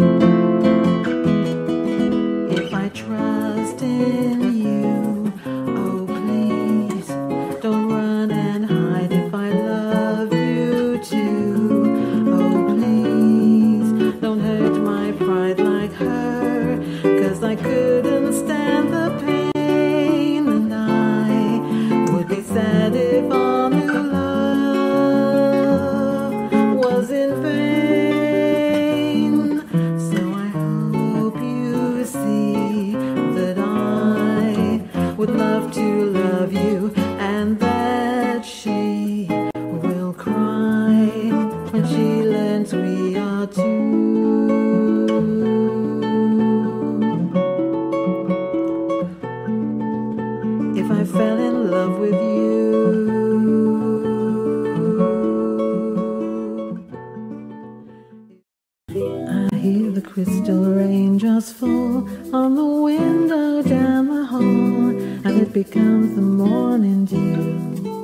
If I trust in you, oh please, don't run and hide. If I love you too, oh please, don't hurt my pride like her, 'cause I couldn't stand the pain, and I would be sad if all new love was in vain. So I hope you see that I would love to love you, and that she will cry when she learns we are two. If I fell in love with you, I hear the crystal raindrops fall on the window down the hall, and it becomes the morning dew.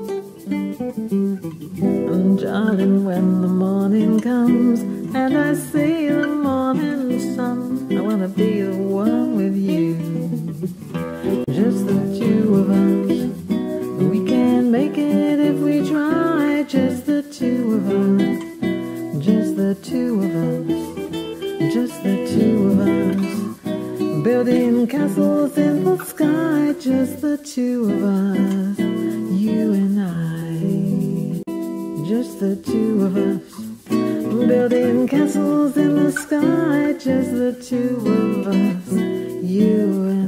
And darling, when the morning comes and I see the morning sun, I wanna be the one with you, just the two of us. We can make it if we try, just the two of us, just the two of us, just the two of us, building castles in the sky, just the two of us, you and I, just the two of us, building castles in the sky, just the two of us, you and I.